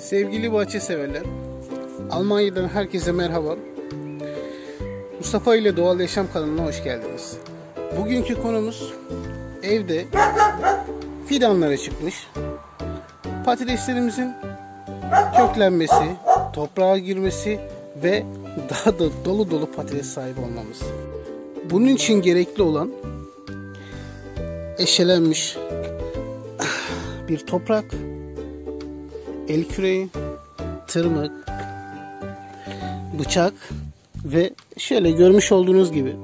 Sevgili bahçe severler, Almanya'dan herkese merhaba. Mustafa ile Doğal Yaşam kanalına hoş geldiniz. Bugünkü konumuz evde fidanlara çıkmış patateslerimizin köklenmesi, toprağa girmesi ve daha da dolu dolu patates sahibi olmamız. Bunun için gerekli olan eşelenmiş bir toprak, el küreği, tırmık, bıçak ve şöyle görmüş olduğunuz gibi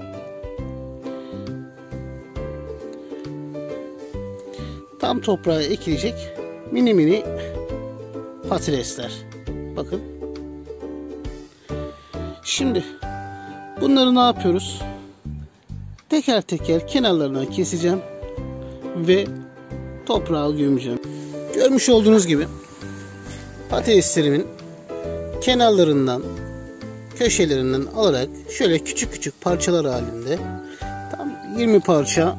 tam toprağa ekilecek mini mini patatesler. Bakın. Şimdi bunları ne yapıyoruz? Teker teker kenarlarından keseceğim ve toprağa gömeceğim. Görmüş olduğunuz gibi patateslerimin kenarlarından, köşelerinden alarak şöyle küçük küçük parçalar halinde tam 20 parça.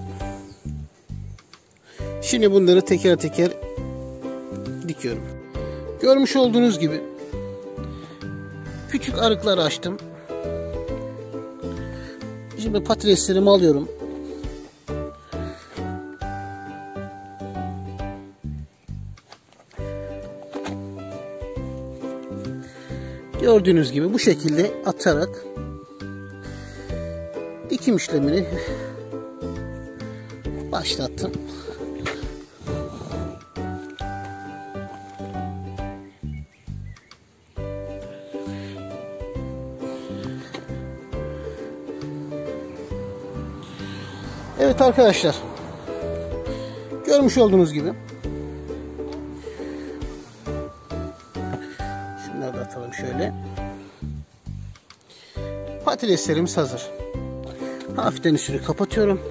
Şimdi bunları teker teker dikiyorum. Görmüş olduğunuz gibi küçük arıklar açtım. Şimdi patateslerimi alıyorum. Gördüğünüz gibi bu şekilde atarak dikim işlemini başlattım. Evet arkadaşlar, görmüş olduğunuz gibi şunları da atalım şöyle. Patateslerimiz hazır. Hafiften üstünü kapatıyorum.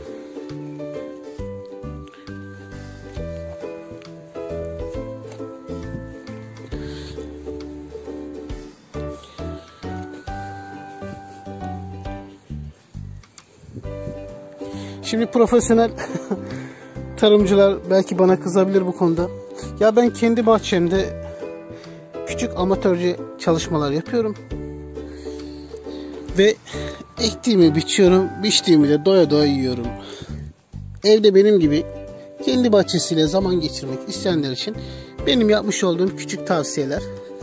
Şimdi profesyonel tarımcılar belki bana kızabilir bu konuda. Ya ben kendi bahçemde küçük amatörce çalışmalar yapıyorum. Ve ektiğimi biçiyorum, biçtiğimi de doya doya yiyorum. Evde benim gibi kendi bahçesiyle zaman geçirmek isteyenler için benim yapmış olduğum küçük tavsiyeler.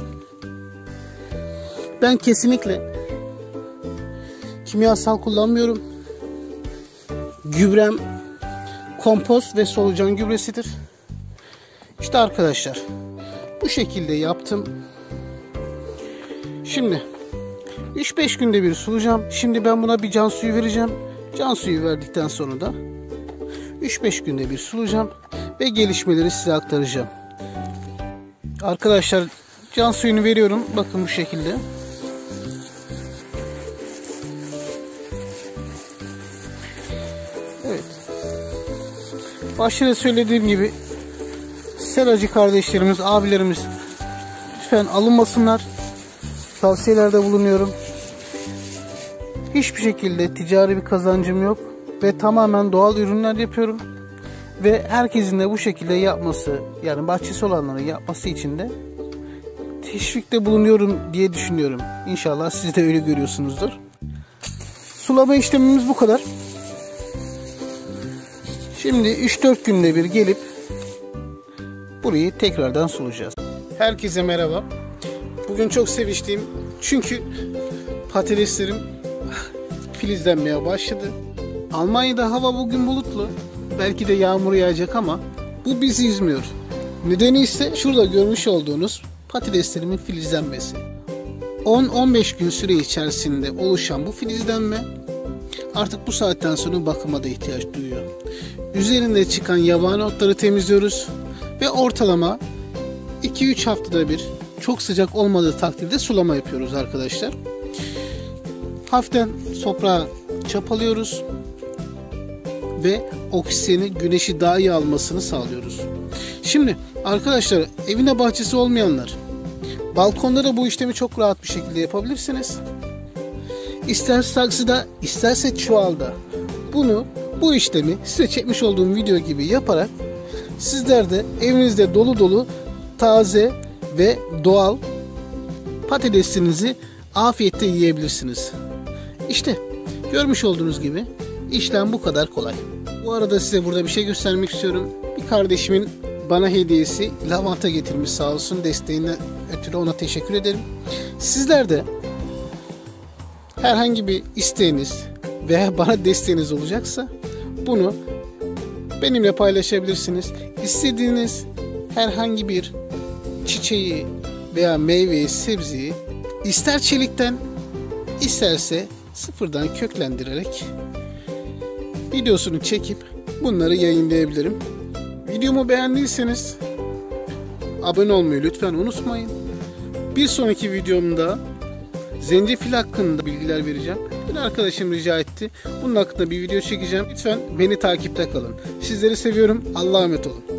Ben kesinlikle kimyasal kullanmıyorum. Gübrem kompost ve solucan gübresidir. İşte arkadaşlar, bu şekilde yaptım. Şimdi 3-5 günde bir sulayacağım. Şimdi ben buna bir can suyu vereceğim. Can suyu verdikten sonra da 3-5 günde bir sulayacağım ve gelişmeleri size aktaracağım. Arkadaşlar, can suyunu veriyorum. Bakın bu şekilde. Evet. Başta da söylediğim gibi seracı kardeşlerimiz, abilerimiz lütfen alınmasınlar. Tavsiyelerde bulunuyorum. Hiçbir şekilde ticari bir kazancım yok ve tamamen doğal ürünler yapıyorum. Ve herkesin de bu şekilde yapması, yani bahçesi olanların yapması için de teşvikte bulunuyorum diye düşünüyorum. İnşallah siz de öyle görüyorsunuzdur. Sulama işlemimiz bu kadar. Şimdi 3-4 günde bir gelip burayı tekrardan sulayacağız. Herkese merhaba. Bugün çok sevinçliyim çünkü patateslerim filizlenmeye başladı. Almanya'da hava bugün bulutlu. Belki de yağmur yağacak ama bu bizi üzmüyor. Nedeni ise şurada görmüş olduğunuz patateslerimin filizlenmesi. 10-15 gün süre içerisinde oluşan bu filizlenme artık bu saatten sonra bakıma da ihtiyaç duyuyor. Üzerinde çıkan yabani otları temizliyoruz ve ortalama 2-3 haftada bir, çok sıcak olmadığı takdirde sulama yapıyoruz arkadaşlar. Hafiften toprağa çapalıyoruz ve oksijeni, güneşi daha iyi almasını sağlıyoruz. Şimdi arkadaşlar, evine bahçesi olmayanlar balkonda bu işlemi çok rahat bir şekilde yapabilirsiniz. İster saksıda, isterse çuvalda. Bu işlemi size çekmiş olduğum video gibi yaparak sizler de evinizde dolu dolu taze ve doğal patatesinizi afiyetle yiyebilirsiniz. İşte görmüş olduğunuz gibi işlem bu kadar kolay. Bu arada size burada bir şey göstermek istiyorum. Bir kardeşimin bana hediyesi lavanta getirmiş, sağ olsun, desteğinden ötürü ona teşekkür ederim. Sizler de herhangi bir isteğiniz veya bana desteğiniz olacaksa bunu benimle paylaşabilirsiniz. İstediğiniz herhangi bir çiçeği veya meyveyi, sebzeyi ister çelikten isterse sıfırdan köklendirerek videosunu çekip bunları yayınlayabilirim. Videomu beğendiyseniz abone olmayı lütfen unutmayın. Bir sonraki videomda zencefil hakkında bilgiler vereceğim. Bir arkadaşım rica etti. Bunun hakkında bir video çekeceğim. Lütfen beni takipte kalın. Sizleri seviyorum. Allah'a emanet olun.